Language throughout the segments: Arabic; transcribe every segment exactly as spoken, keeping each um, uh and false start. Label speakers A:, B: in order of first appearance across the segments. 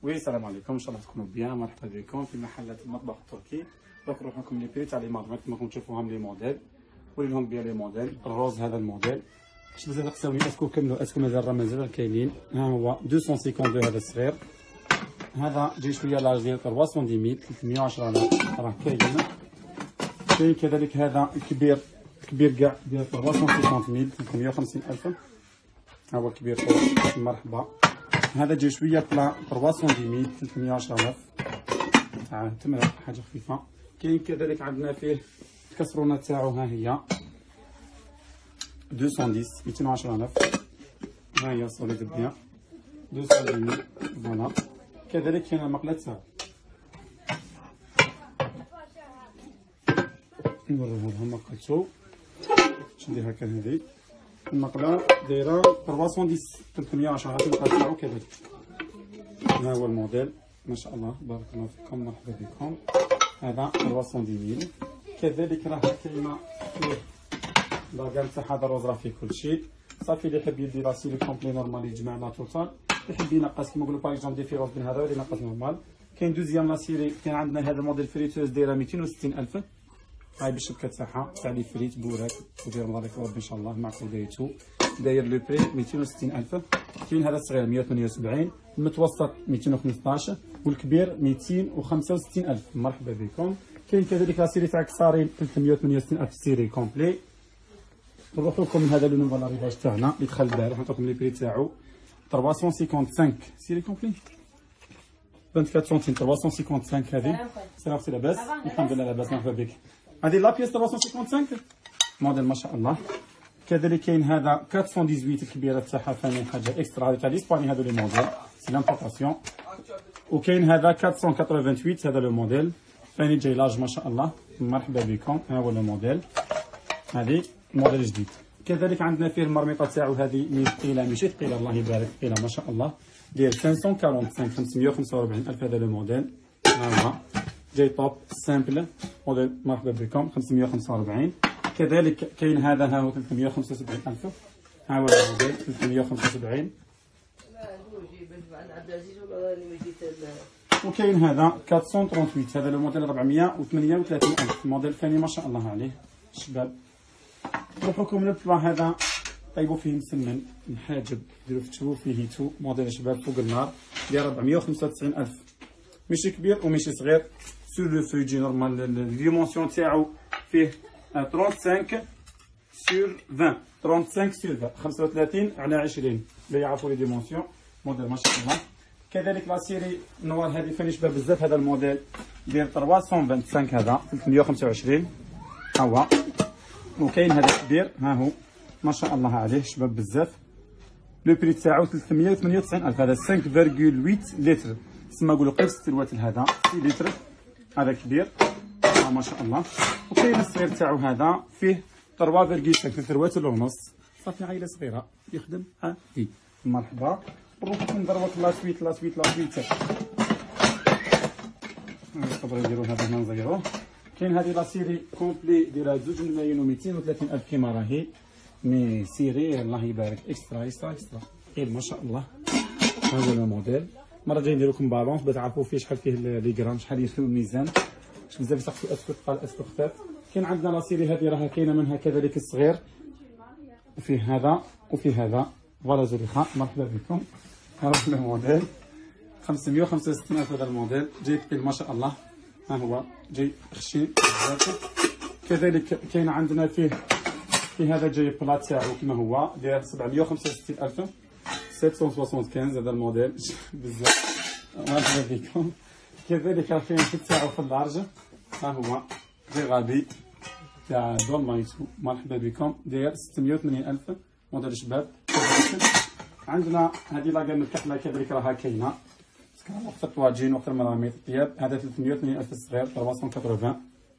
A: وي السلام عليكم، ان شاء الله تكونوا بيان. مرحبا بكم في محلات المطبخ التركي. دوك نروح لكم لي بري تاع لي مارك كما راكم تشوفوهم لي موديل. وري لهم بيان لي موديل. الروز هذا الموديل باش مازال تقساوني اسكو كملوا اسكو مازال راه مازال كاينين. ها هو مئتين وخمسة وخمسين هذا الصغير، هذا جاي شويه لاج ديال ثلاثمية ميل ثلاثمية وعشرة راه كاين. كاين كذلك هذا الكبير الكبير كاع ديال ثلاثمية وخمسين ميل ثلاثمية وخمسين الف. ها هو الكبير فوق. مرحبا. هذا جاي شويه بلا ثلاثمية ميل ثلاثمية وعشرة الف تاع تمر حاجه خفيفه. كاين كذلك عندنا فيه الكسرونه تاعو، ها هي مئتين وعشرة مئتين وعشرة الف. ها هي صوليد بيان مئتين وعشرة ميل. فوالا. كذلك كاين المقله تاعو، نوريها لهم مقلتو. شندير هكا هذه المقله دايره ثلاثمية ثلاثمية وعشرة المقله تاعو كذلك. ها هو الموديل ما شاء الله بارك الله فيكم. مرحبا بكم. هذا ثلاثمية ميل. كذلك راه كاينه فيه لاكال تاع هذا الروز راه فيه كلشي. صافي اللي يحب يدير راسي لي كومبلي نورمال يجمع لا توتال، يحب ينقص كيما نقولوا باغ اكزومبل ديفيرونس بين هذا ولا ينقص نورمال. كاين دوزيام لا سيري، كاين عندنا هذا الموديل فريتوز دايره مئتين وستين الف. هاي بالشبكه تاعها تاع لي فريت بوراك ودير الله يبارك ربي ان شاء الله مع كوديتو. داير لو بري مئتين وستين الف. كاين هذا الصغير مئة وثمانية وسبعين، المتوسط مئتين وخمسطاش والكبير مئتين وخمسة وستين الف. مرحبا بكم. كاين كذلك لا سيري تاع كسارين ثلاثمية وثمانية وستين الف سيري كومبلي. نروح لكم من هذا لو نوفو لاريفاج تاعنا اللي دخل البارح، نعطيكم لي بري تاعو ثلاثمية وخمسة وخمسين سيري كومبلي أربعة وعشرين سنتيم. ثلاثمية وخمسة وخمسين هذه. سلام سي لاباس؟ الحمد لله لاباس. مرحبا بك. هذه لا بيس ثلاثمية وخمسة وخمسين موديل ما شاء الله. كذلك كاين هذا أربعمية وثمانية عشر الكبيره تاعها ثاني حاجه اكسترا، هذه تاع ليسباني هذو لي موديل سي لامبورطاسيون. وكاين هذا أربعمية وثمانية وثمانين هذا لو موديل ثاني جاي لاج ما شاء الله. مرحبا بكم. ها هو لو موديل، هذه موديل جديد. كذلك عندنا فيه المرميطه تاعو، هذه مي ثقيله ماشي ثقيله الله يبارك، ثقيله ما شاء الله ديال خمسمية وخمسة وأربعين خمسمية وخمسة وأربعين الف. هذا لو موديل ها هو جاي توب سامبل موديل. مرحبا بكم. خمسمية وخمسة وأربعين. كذلك كاين هذا ها هو ثلاثمية وخمسة وسبعين الف. ها هو الموديل ثلاثمية وخمسة وسبعين. وكاين هذا أربعمية وثمانية وثلاثين هذا الموديل أربعمية وثمانية وثلاثين الف. موديل ثاني ما شاء الله عليه شباب. نروح لكم البلا هذا طيبوا فيه مسمن محاجب ديروا فتحوا فيه تو موديل شباب فوق النار ديال أربعمية وخمسة وتسعين الف. ماشي كبير وماشي صغير، سور لو فو يجي نورمال. الديمونسيون تاعو فيه خمسة وثلاثين سور عشرين خمسة وثلاثين سور عشرين خمسة وثلاثين على عشرين اللي يعرفوا لي ديمونسيون. موديل ما شاء الله. كذلك لا سيري نوار هذه فاني شباب بزاف. هذا الموديل ديال ثلاثمية وخمسة وعشرين هذا ثلاثمية وخمسة وعشرين ها هو. وكاين هذا كبير ها هو ما شاء الله عليه شباب بزاف. لو بري تاعو ثلاثمية وثمانية وتسعين الف. هذا خمسة فاصلة ثمانية لتر، تسمى نقولوا قيس ستة الواتل. هذا ستة لتر. هذا كبير ما شاء الله. وكاين الصغير تاعو هذا فيه ثلاثة فاصلة خمسة لتر ونص. صافي عائله صغيره يخدم عادي. مرحبا. نروح ندروك لا سويت لا سويت لا سويت نقدروا نديروا هذا هنا نزيروه. كاين هذه لا سيري كومبلي ديالها زوج ملايين ومئتين وثلاثين الف كيما راهي. مي سيري الله يبارك اكسترا اكسترا اكسترا غير ما شاء الله. هذا هو الموديل. مره جاي ندير لكم بالونس باش تعرفوا فيه شحال فيه لي غرام، شحال يسوي الميزان، باش بزاف يسقسوا اسكو ثقال اسكو خفاف. كاين عندنا لا سيري هذه راها كاينه منها كذلك الصغير، وفيه هذا وفيه هذا. فوالا زريخه. مرحبا بكم. هذا هو الموديل خمسمية وخمسة وستين الف. هذا الموديل جاي ثقيل ما شاء الله. ها هو جاي خشين بزاف. كذلك كاين عندنا فيه في هذا جاي بلا تاعو كما هو داير سبعمية وخمسة وستين الف سبعمية وخمسة وخمسين. هذا الموديل بزاف. مرحبا بكم. كذلك راه كاين في تاعو في اللارج. ها هو جاي غادي تاع دولمايتو. مرحبا بكم. داير ستمية وثمانين الف. موديل شباب. عندنا هذه لاكام الكحله كذلك راها كاينه وقت الطواجين وقت المراميط الطياب. هذا ثلاثمية وثمانين الف الصغير ثلاثمية وثمانين.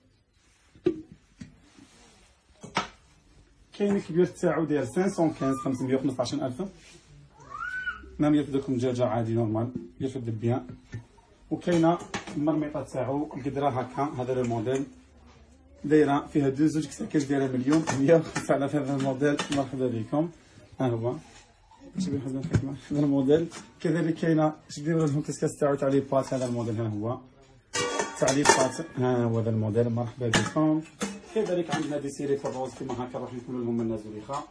A: كاين الكبير تاعو داير خمسمية وخمسة خمسمية وخمسطاش الف. مام يفدكم دجاجه عادي نورمال يفد بيان. وكاينه المرميطه تاعو قدرها هكا. هذا الموديل دايره فيها دو زوج كساكاش دايره مليون مئة وخمسة آلاف. هذا الموديل. مرحبا بكم. ها هو شبيه حزب الحكمة هذا الموديل. كذلك كاينه اش ديروا لهم كاسكاس تاعو تاع لي بات. هذا الموديل ها هو تاع لي بات، ها هو هذا الموديل. مرحبا بكم. كذلك عندنا دي سيري في الروز كما هكا راح نكملوا لهم الناس زليخه.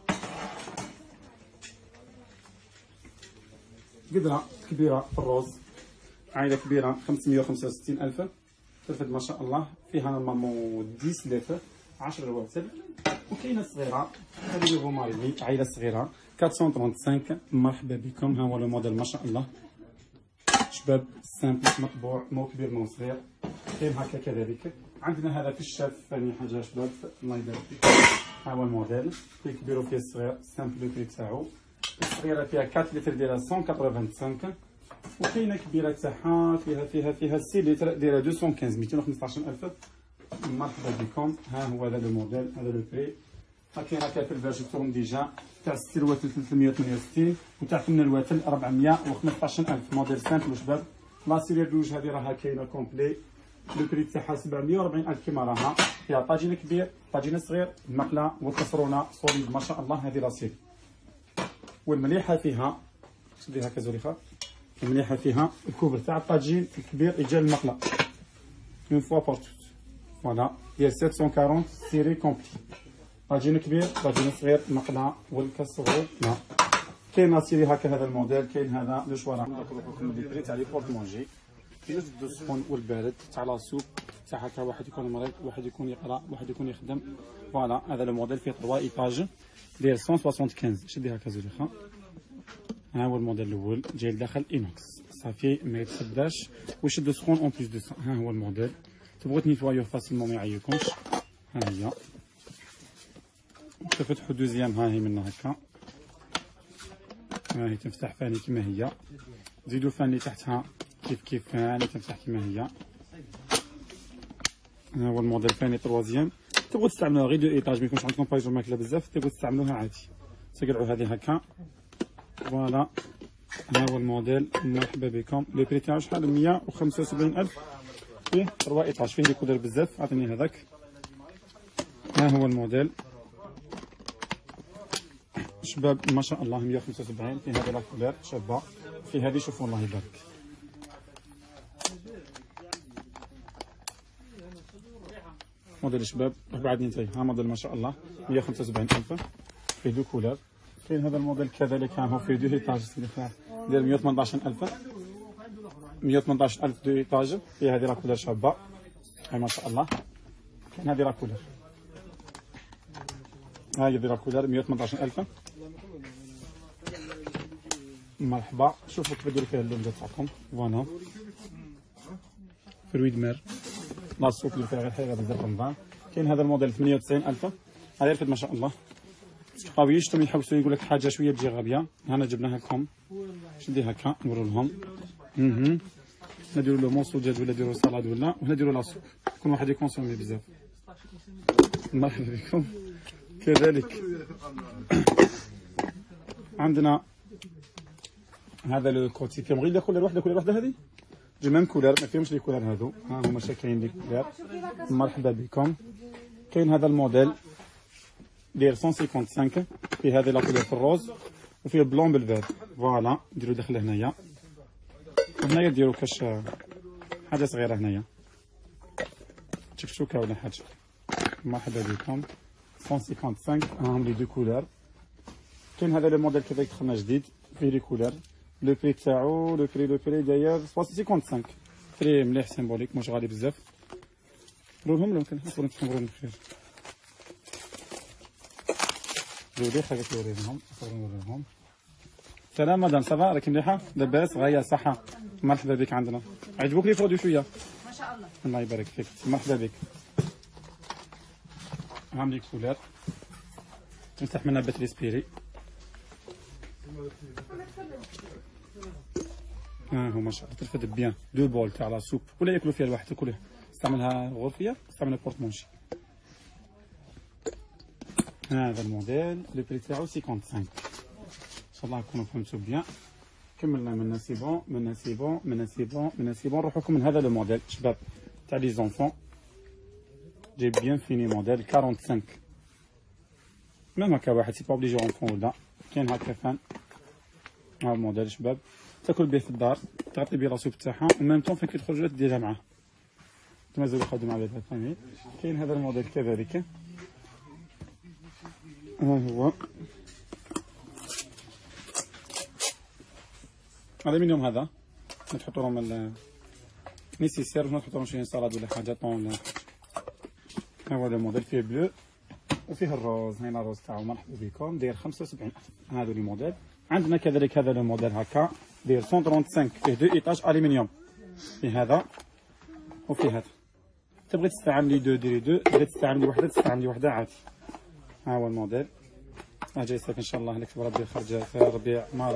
A: قدره كبيره في الروز، عائله كبيره خمسمية وخمسة وستين ألف ترفد ما شاء الله. فيها نورمالمون عشرة لتر عشرة رواتب. وكاينه صغيره هذه لو ماريلي، عائله صغيره أربعمية وخمسة وثلاثين. مرحبا بكم. ها هو لو موديل ما شاء الله شباب سامبل مطبوع، مو كبير مو صغير. كاين هكا كذلك. عندنا هذا في الشاف ثاني حاجه شباب الله يبارك فيك. ها هو الموديل فيه كبير وفيه صغير. سامبل البري تاعو الصغيره فيها أربعة لتر ديالها مية وخمسة وثمانين. وكاينه كبيره تاعها فيها فيها فيها ستة لتر ديالها مئتين وخمسة مئتين وخمسطاش ألف. مرحبا بكم. ها هو هذا الموديل هذا لو بري. كاين هكا في الفيرجيتون ديجا تاع ستة الواتل ثلاثمية وثمانية وستين وتاع ثمانية الواتل أربعمية وخمسطاش ألف. موديل سامبل شباب. لا سيري دوج هذه راها كاينه كومبلي. لو بري تاعها سبعمية وأربعين ألف كيما راها. فيها طاجين كبير طاجين صغير المقله والكسرونه صوليد ما شاء الله. هذه لا سيري. والمليحه فيها شدي هكا زليخه. المليحه فيها الكوبر تاع الطاجين الكبير يجي المقله اون فوا بور توت. فوالا ديال سبعمية وأربعين سيري كومبلي. طاجين كبير طاجين صغير المقله والكسرون. لا كاين لا سيري هكا هذا الموديل. كاين هذا لو شوا راه نقول لكم لي بري تاع لي بورت مونجي. كاين جوج السخون والبارد تاع لا سوب تاع هكا. واحد يكون مريض واحد يكون يقرا واحد يكون يخدم. فوالا هذا الموديل فيه ثلاثة ايطاج ديال مية وخمسة وسبعين. شدي هكا زليخه. ها هو الموديل الاول جاي لداخل انوكس صافي ما يتسداش ويشد سخون اون بليس دو سا. ها هو الموديل. تبغوا تنيتوايو فاسيلمون ما يعيقكمش. ها هي تفتحوا دوزيام. ها هي منا هكا. ها هي تنفتح فاني كما هي. زيدوا فاني تحتها كيف كيف فاني تنفتح كما هي. ها هو الموديل فاني تروازيام. تبغوا تستعملوها غير دو ايطاج ما يكونش عندكم بايجو ماكله بزاف تبغوا تستعملوها عادي. تقلعوا هذه هكا. فوالا ها هو الموديل. مرحبا بكم. لو بري تاعو شحال مية وخمسة وسبعين ألف. فيه ثلاثة ايطاج فيه لي كولر بزاف. عطيني هذاك. ها هو الموديل شباب ما شاء الله مية وخمسة وسبعين. فيه هذه لا كولر شابه. فيه هذه شوفوا الله يبارك. موديل شباب بعدني نتاي. ها موديل ما شاء الله مية وخمسة وسبعين ألف. فيه دو كولر. كاين هذا الموديل كذلك ها هو فيه دو ايطاج ديال مية وثمنطاش ألف. مية وثمنطاش ألف دو ايطاج. فيه هذه لا كولر شابه. هاي ما شاء الله. كاين هذه لا كولر. هاي هذه لا كولر مية وثمنطاش ألف. مرحبا. شوفوا كيف ديروا فيها اللون تاعكم. فوالا فروي دمر لا السوق اللي فيها غير حاجه بزاف رمضان. كاين هذا الموديل ثمانية وتسعين ألف. هذا يرفد ما شاء الله. قويش تم يحوسوا يقول لك حاجه شويه تجي غبيه. هنا جبناها لكم. شدي هكا نورو لهم. اها نديروا له موص دجاج ولا نديروا سلطه ولا وهنا نديروا لا سوب. كل واحد يكونسومي بزاف. مرحبا بكم. كذلك عندنا هذا لو كوتي فيهم غير كولر واحده كولر واحده. هذه جو ميم كولر ما فيهمش لي كولر هذو. ها هما شاكلين لي كولر. مرحبا بكم. كاين هذا الموديل ديال مية وخمسة وخمسين. فيه هذه لا كولر في الروز وفيه بلون بالفير. فوالا نديرو داخل هنايا. وهنايا ديرو كاش حاجه صغيره هنايا تشكشوكه ولا حاجه. مرحبا بكم. مية وخمسة وخمسين هاهم لي دو كولر. كاين هذا لو موديل كذلك دخلنا جديد فيه لي كولر. لو بري تاعو لو بري لو بري داير خمسة وخمسين. بري مليح سيمبوليك مش غالي بزاف. نوريهم لهم كان نقدروا نتفرجوا بخير. جودي حاجه توريهم نوريهم. سلام مدام صافا راكي مليحه لاباس غايه صحه. مرحبا بك عندنا. عجبوك لي برودوي شويه
B: ما شاء الله.
A: الله يبارك فيك. مرحبا بك. عاملي كولر نستحملنا باتري سبيري. ها هو ما شاء الله ترفد بيان. دو بول تاع لا سوب ولا ياكلوا فيها الواحد تاكلها. استعملها غرفيه استعملها بورتمونشي. هذا الموديل لو بري تاعو خمسين. ان شاء الله نكونوا فهمتوا بيان. كملنا منا سي بون منا سي بون منا سي بون منا سي بون. نروحو لكم من هذا لو موديل شباب تاع لي زونفون. جي بيان فيني موديل خمسة وأربعين. ميم هكا واحد سي با اوبليجي اونفون ولا كاين هكا فان ها الموديل شباب، تاكل به في الدار، تعطي به لاسوب تاعها، وميم طون فين كتخرج ديرها معاه. مازال يخدم على هذا فهمي. كاين هذا الموديل كذلك، ها هو الومنيوم هذا، نحطوا لهم نيسيسير، باش نحطوا لهم شي صالاد ولا حاجه طون ولا. ها هو الموديل فيه بلو وفيه الروز، هنا الروز تاعو مرحبا بكم، داير خمسة وسبعين ألف. هذا لي موديل. عندنا كذلك هذا الموديل هكا داير مية وخمسة وثلاثين، فيه دو ايطاج الومنيوم، فيه هذا وفيه هذا. تبغي تستعملي دو ديري دو، تبغي تستعملي وحده تستعملي وحده عادي. ها هو الموديل، راه جاي صيف ان شاء الله، نكتب ربي خرج في ربيع مارس.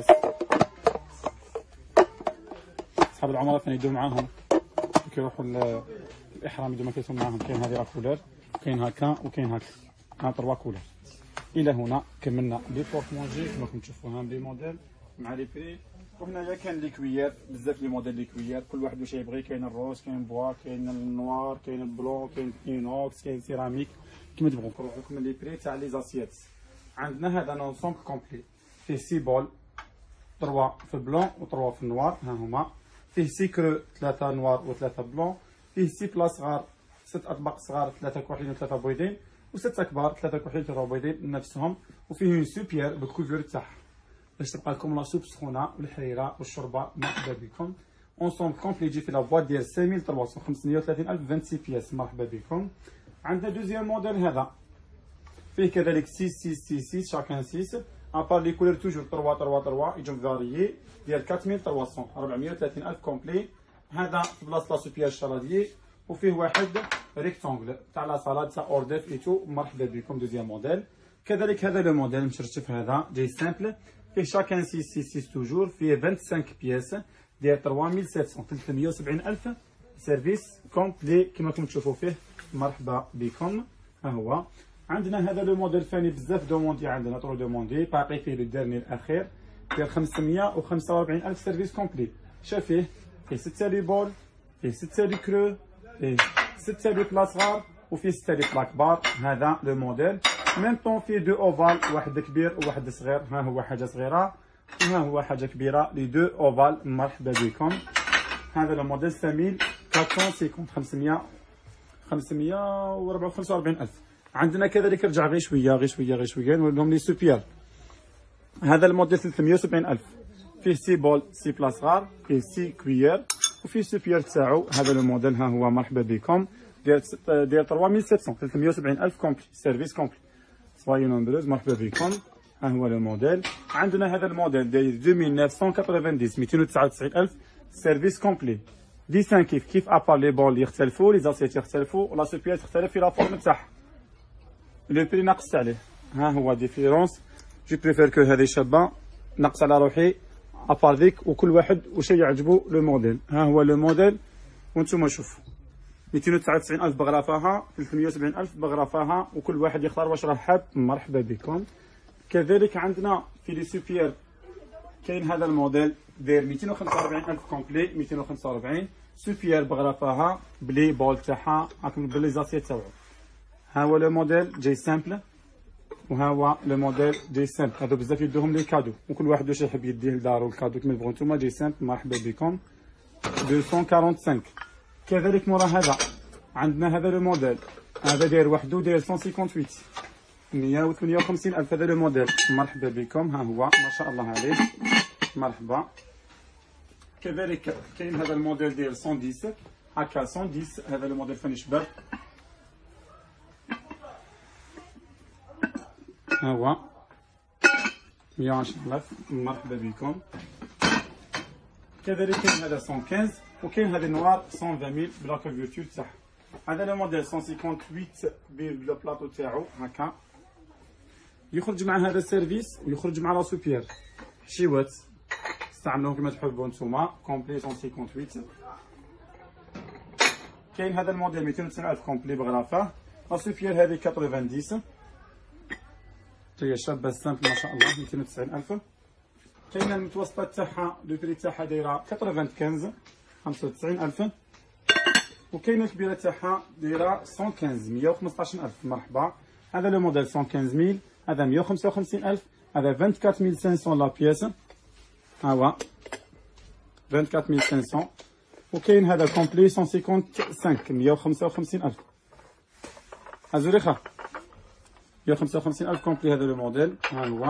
A: اصحاب العمره ثاني يدو معاهم كيروحوا الاحرام يدو ماكلتهم معاهم. كاين هذه لا كولور، كاين هكا وكاين هكا، ها تروا كولور. الى هنا كملنا لي بورت مونجي كما راكم تشوفوا، هام لي موديل مع لي بري. وهنايا كاين لي كويير، بزاف لي موديل لي كويير، كل واحد واش يبغي. كاين الروز، كاين بوا، كاين النوار، كاين البلون، كاين اينوكس، كاين سيراميك، كيما تبغوا. نقولوا لكم لي بري تاع لي زاسيات. عندنا هذا لونسومبل كومبلي، فيه سي بول، تروا في البلون وتروا في النوار، ها هما. فيه سي كرو، ثلاثة نوار وثلاثة بلون. فيه سي بلا صغار، ست اطباق صغار، ثلاثة كحلين وثلاثة بيضين، وستة كبار، ثلاثة كحلين وثلاثة بيضين نفسهم. وفيه اون سوبيير بالكوفور تاعها باش تبقى لكم لا سوب سخونه والحريره والشوربه مرحبا بكم. اونسومبل كومبلي يجي في لا بواط ديال خمسة آلاف وثلاثمية خمسمية وثلاثين ألف ستة وعشرين بياس، مرحبا بكم. عندنا دوزيام موديل هذا فيه كذلك ستة ستة ستة ستة شاكان ستة، ابار لي كولور توجور ثلاثة ثلاثة ثلاثة يجون فاريي ديال أربعمية وثلاثمية أربعمية وثلاثين ألف كومبلي. هذا في بلاصه لا سوبيير شالاديي، وفيه واحد ريكتونغل تاع لا صالاد تاع اورديف ايتو، مرحبا بكم. دوزيام موديل كذلك هذا لو موديل مشرشف، هذا جاي سامبل، فيه شاكان ستة ستة ستة توجور، فيه خمسة وعشرين بياس ديال ثلاثمية وسبعمية ثلاثمية وسبعين ألف سيرفيس كومبلي كما راكم تشوفوا فيه، مرحبا بكم. ها هو عندنا هذا لو موديل ثاني، بزاف دوموندي عندنا، طرو دوموندي باقي فيه لو ديرني الاخير ديال خمسمية وخمسة وأربعين ألف سيرفيس كومبلي. شاف فيه فيه ستة لي بول، فيه ستة لي كرو، فيه ستة لي بلا صغار، وفيه ستة لي بلا كبار. هذا لو موديل ميم طون فيه دو اوفال، واحد كبير وواحد صغير. ها هو حاجه صغيره وها هو حاجه كبيره، لي دو اوفال، مرحبا بكم. هذا لو موديل ثمين أربعمية وخمسين خمسمية خمسمية وخمسة وأربعين ألف. عندنا كذلك رجع غير شويه غير شويه غير شويه نقول لهم لي سوبيير. هذا الموديل ثلاثمية وسبعين ألف، فيه سي بول، سي بلا صغار، فيه سي كويير، وفيه سوبيير تاعو. هذا الموديل ها هو، مرحبا بكم، ديال ديال ثلاثمية وسبعمية ثلاثمية وسبعين ألف كومبلي سيرفيس كومبلي. صويي نومبروز، مرحبا بكم. ها هو الموديل. عندنا هذا الموديل داير ألفين وتسعمية وتسعين مئتين وتسعة وتسعين ألف سيرفيس كومبلي. ديسان كيف كيف، ابار لي بول يختلفوا، لي زاسيت يختلفوا، ولا سوبيير تختلف في لا فورم تاعها. لو بري ناقص عليه، ها هو ديفيرونس. جو بريفير كو هذه شابه، نقص على روحي ابار ذيك، وكل واحد واش يعجبو لو موديل. ها هو لو موديل وانتم شوفوا، مئتين وتسعة وتسعين ألف بغرافاها، ثلاثمية وسبعين ألف بغرافاها، وكل واحد يختار واش راه حاب، مرحبا بكم. كذلك عندنا في لي سوبيير كاين هذا الموديل داير مئتين وخمسة وأربعين ألف كومبلي، مئتين وخمسة وأربعين سوبيير بغرافاها بلي بول تاعها، راكم بلي زاسيت تاعو. ها هو لو موديل جاي سامبل، وها هو لو موديل جاي سامبل. هادو بزاف يدوهم لي كادو، وكل واحد واش يحب يديه لدارو الكادو كيما تبغوا نتوما. جاي سامبل، مرحبا بكم. مئتين وخمسة وأربعين. كذلك مورا هذا عندنا هذا لو موديل، هذا داير وحدو داير مئة وثمانية وثمانين مئة وثمانية وخمسين ألف. هذا لو موديل، مرحبا بكم. ها هو ما شاء الله عليه، مرحبا. كذلك كاين هذا الموديل داير مئة وعشرة هكا، مئة وعشرة. هذا لو موديل ثاني شباب، ها هو مئة وعشرين ألف، مرحبا بكم. كذلك كاين هذا مئة وخمسة وكاين هذا النوار مئة وعشرين ألف بلا كونفرتور تاعها. هذا لو موديل مئة وثمانية وثمانين بلا بلاطو تاعو هكا، يخرج مع هذا السيرفيس ويخرج مع لا سوبيير حشيوات، استعملوه كما تحبوا نتوما. كومبلي مئة وثمانية وثمانين. كاين هذا الموديل مئتين وتسعين ألف كومبلي بغرافه، لا سوبيير هذه تسعين هي شابه سامبل ما شاء الله، مئتين وتسعين ألف. كاين المتوسطه تاعها لو بري تاعها دايره خمسة خمسة وتسعين ألف، وكاينه الكبيره تاعها دايره مئة وخمسة مئة وخمسطاش ألف. مرحبا. هذا لو موديل مئة وخمسة ألف، هذا مئة وخمسة وخمسين ألف، هذا أربعة وعشرين ألف وخمسمية لا بياس. ها هو أربعة وعشرين ألف وخمسمية. وكاين هذا كومبلي مية وخمسة وخمسين مية وخمسة وخمسين ألف. أزوريخا مية وخمسة وخمسين ألف كومبلي هذا لو موديل. ها هو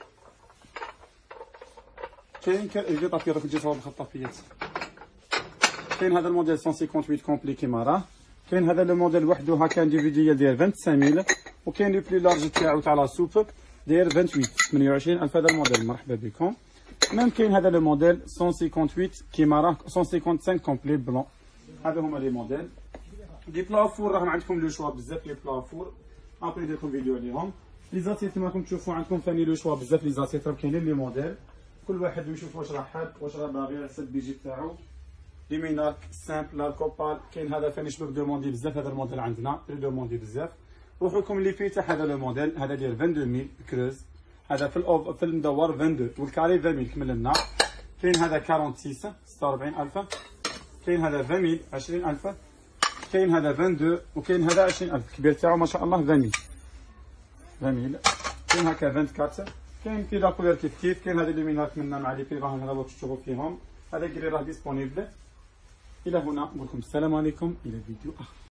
A: كاين كاين طابي راك تجي تصاوب الخطافيات. كاين هذا الموديل مية وثمانية وخمسين كومبلي كيما راه. كاين هذا لو موديل وحده هكا انديفيديال داير خمسة وعشرين ألف. وكاين لو بلي لارج تاعو تاع لا سوب داير ثمانية وعشرين ثمانية وعشرين ألف. هذا الموديل مرحبا بكم. ميم كاين هذا لو موديل مية وثمانية وخمسين كيما راه مية وخمسة وخمسين كومبلي بلون. هذا هما لي موديل. لي بلافور راهم عندكم لو شوا بزاف. لي بلافور ابري ندير لكم فيديو عليهم. لي زاسيت كيما راكم تشوفوا عندكم ثاني لو شوا بزاف. لي زاسيت راه كاينين لي موديل، كل واحد يشوف واش راه حاب واش راه باغي على حسب البيجي تاعو. لي مينارك سامبل لا كوبال كاين هذا ثاني شباب دوموندي بزاف. هذا الموديل عندنا لي دوموندي بزاف. روحوا لكم اللي فيه تاع هذا لو موديل. هذا ديال اثنين وعشرين ألف كروز. هذا في الأوف في المدور اثنين وعشرين والكاري عشرين ألف كمل لنا. كاين هذا ستة وأربعين ستة وأربعين ألف. كاين هذا عشرين ألف عشرين ألف. كاين هذا اثنين وعشرين وكاين هذا عشرين ألف. الكبير تاعو ما شاء الله عشرين ألف عشرين ألف. كاين هكا أربعة وعشرين. كاين في لا كولور كيف كيف. كاين هذا اللي مينات منا مع لي بي راهم هنا باش تشوفوا فيهم. هذا كري راه ديسپونيبل. الى هنا نقول لكم السلام عليكم الى فيديو اخر.